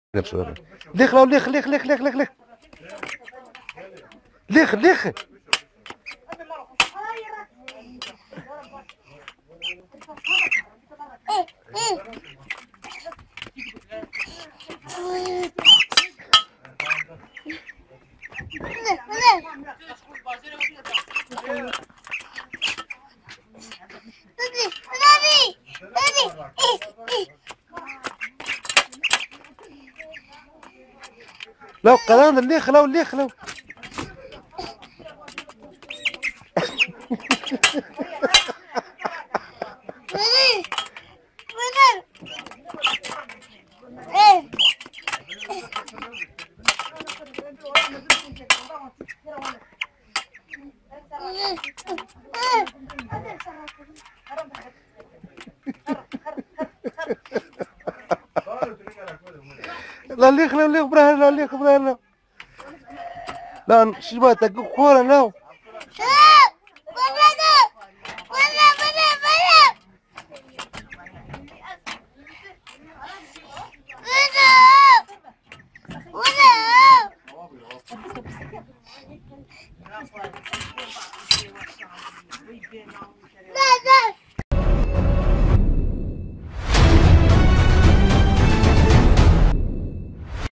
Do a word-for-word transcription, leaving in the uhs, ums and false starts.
ليخ ليخ ليخ ليخ ليخ ليخ ليخ ليخ ليخ لو قران الليخ لو الليخ لو لا ليخ لا ليخ براه لا ليخ براه لا لا شباتك كورة لا That's why